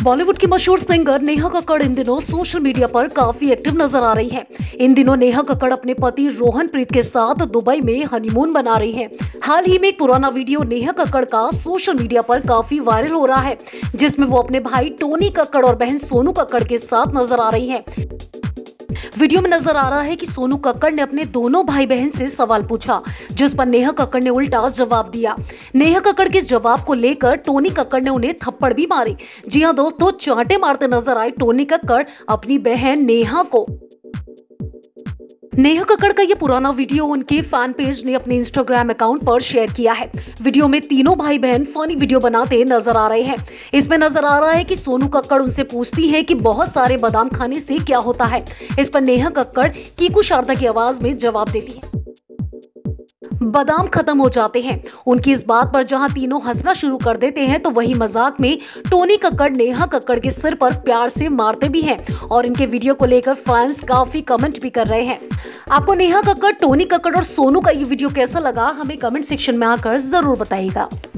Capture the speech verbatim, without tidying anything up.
बॉलीवुड की मशहूर सिंगर नेहा कक्कड़ इन दिनों सोशल मीडिया पर काफी एक्टिव नजर आ रही हैं। इन दिनों नेहा कक्कड़ अपने पति रोहन प्रीत के साथ दुबई में हनीमून मना रही हैं। हाल ही में एक पुराना वीडियो नेहा कक्कड़ का सोशल मीडिया पर काफी वायरल हो रहा है, जिसमें वो अपने भाई टोनी कक्कड़ और बहन सोनू कक्कड़ के साथ नजर आ रही हैं। वीडियो में नजर आ रहा है कि सोनू कक्कड़ ने अपने दोनों भाई बहन से सवाल पूछा, जिस पर नेहा कक्कड़ ने उल्टा जवाब दिया। नेहा कक्कड़ के जवाब को लेकर टोनी कक्कड़ ने उन्हें थप्पड़ भी मारे। जी हां दोस्तों, चांटे मारते नजर आए टोनी कक्कड़ अपनी बहन नेहा को। नेहा कक्कड़ का ये पुराना वीडियो उनके फैन पेज ने अपने इंस्टाग्राम अकाउंट पर शेयर किया है। वीडियो में तीनों भाई बहन फनी वीडियो बनाते नजर आ रहे हैं। इसमें नजर आ रहा है कि सोनू कक्कड़ उनसे पूछती है कि बहुत सारे बादाम खाने से क्या होता है। इस पर नेहा कक्कड़ कीकू शारदा की आवाज में जवाब देती है, बादाम खत्म हो जाते हैं। उनकी इस बात पर जहां तीनों हंसना शुरू कर देते हैं, तो वही मजाक में टोनी कक्कड़ नेहा कक्कड़ के सिर पर प्यार से मारते भी हैं और इनके वीडियो को लेकर फैंस काफी कमेंट भी कर रहे हैं। आपको नेहा कक्कड़, टोनी कक्कड़ और सोनू का ये वीडियो कैसा लगा, हमें कमेंट सेक्शन में आकर जरूर बताइएगा।